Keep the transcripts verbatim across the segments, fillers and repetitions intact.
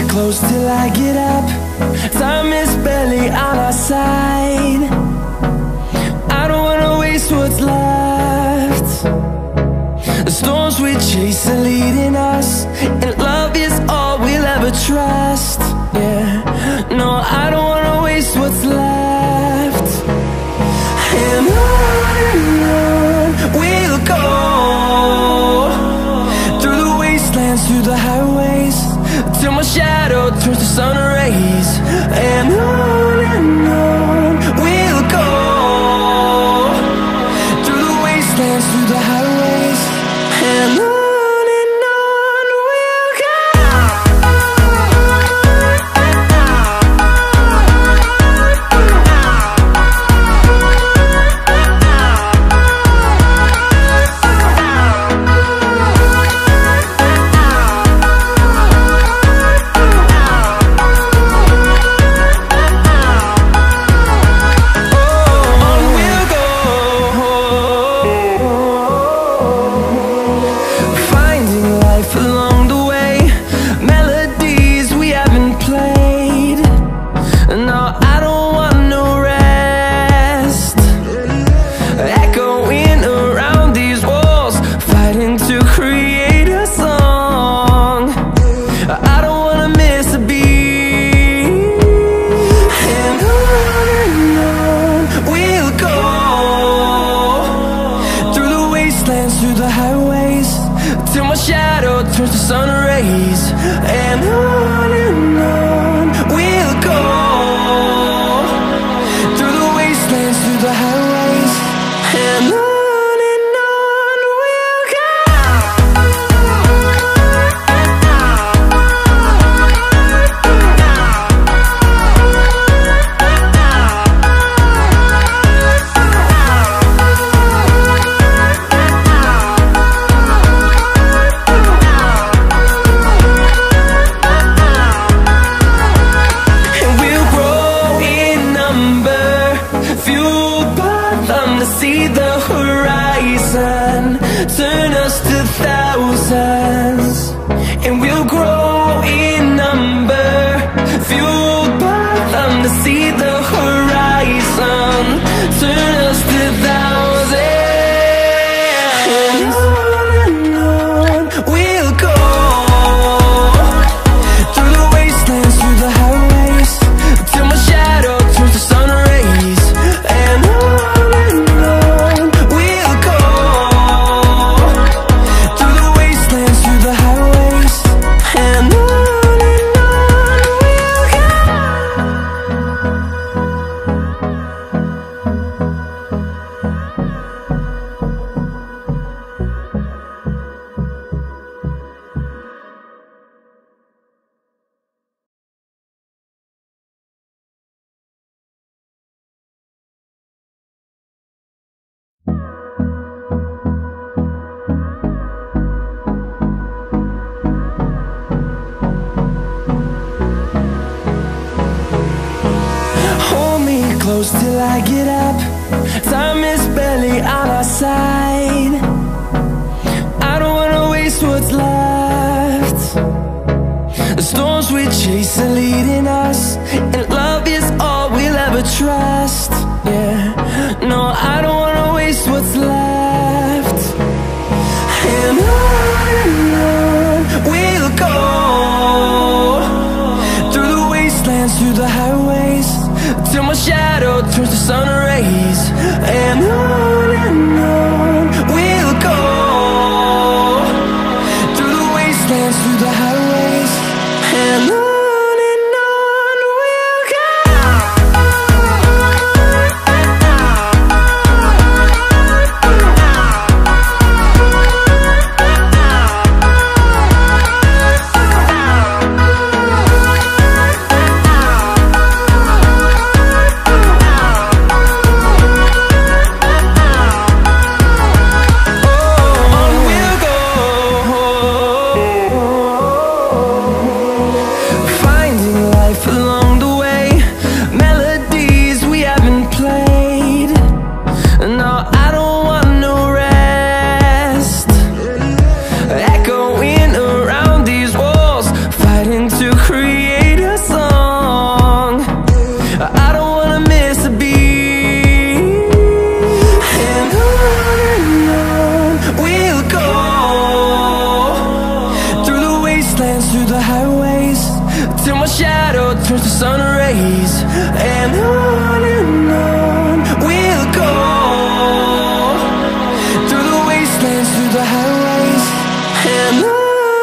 close till I get up. Time is barely on our side. I don't wanna waste what's left. The storms we chase are leading us, and love is all we'll ever trust. Yeah, no, I don't wanna waste what's left. And on and on we'll go, through the wastelands, through the highways, till my shadow turns to sun rays. And on and on we'll go, through the wastelands, through the highways, and on. Through the highways, till my shadow turns to sun rays. And on and on we'll go, through the wastelands, through the highways, and on. See the horizon turn us to thousands, and we'll grow in number, fueled by them. To see the horizon turn us to thousands, and on and on we'll go, through the wastelands, through the highways, till my shadow turns to sun rays. And on close till I get up. Time is barely on our side. I don't wanna waste what's left. The storms we chase are leading us, and love is all we'll ever trust. Yeah, no, I don't wanna waste what's left. And on and on we'll go, through the wastelands, through the highways, till my shadow turns to sun rays. And on and on we'll go, through the wastelands, through the highways, and on. Create the highways, till my shadow turns to sun rays. And on and on we'll go, through the wastelands, through the highways, and on.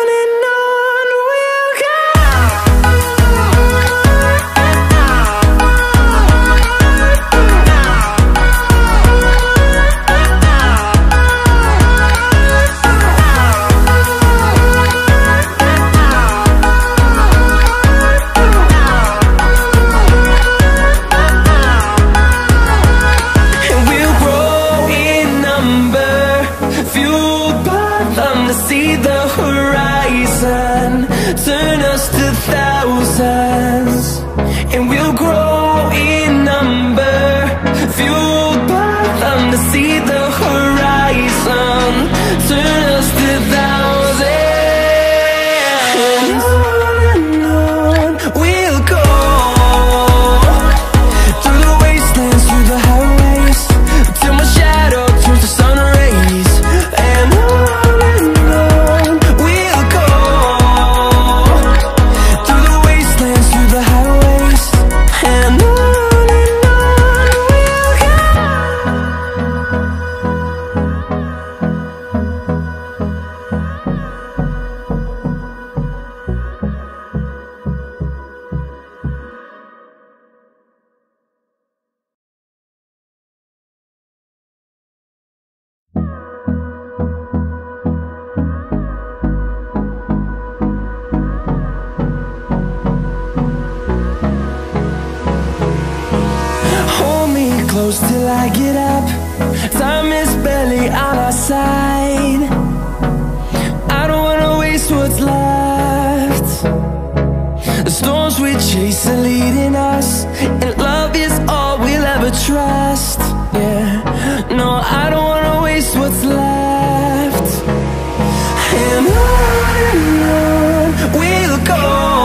See the horizon turn us to thousands, and we'll grow in number, fueled by them. To see the horizon turn us to thousands, and on and on we'll go, through the wastelands, through the highways, till my shadow turns to sun rays. And on close till I get up. Time is barely on our side. I don't wanna waste what's left. The storms we chase are leading us, and love is all we'll ever trust. Yeah, no, I don't wanna waste what's left. And on and on we'll go,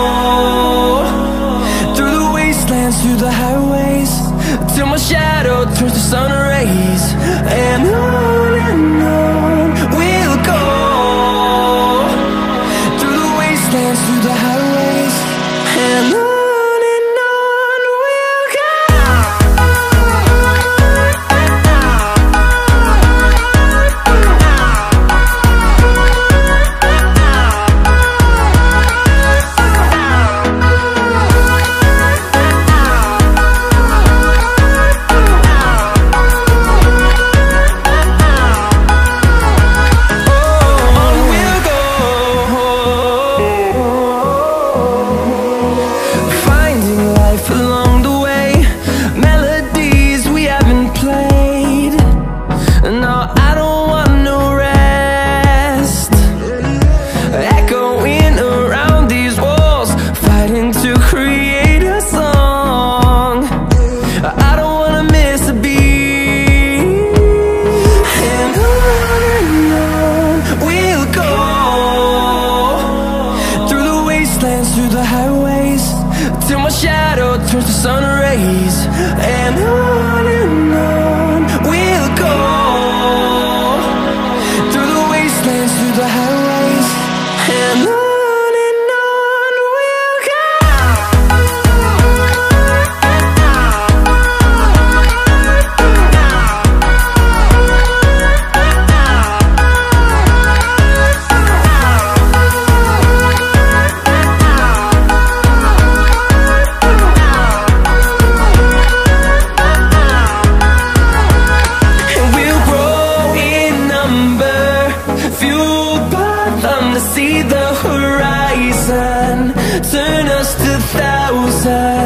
through the wastelands, through the highways, till my shadow turns to sun rays. And on and on we'll go, through the wastelands, through the highways, and on. Through the highways, till my shadow turns to sun rays. And on and on we'll go, through the wastelands, through the highways, and on. See the horizon turn us to thousands.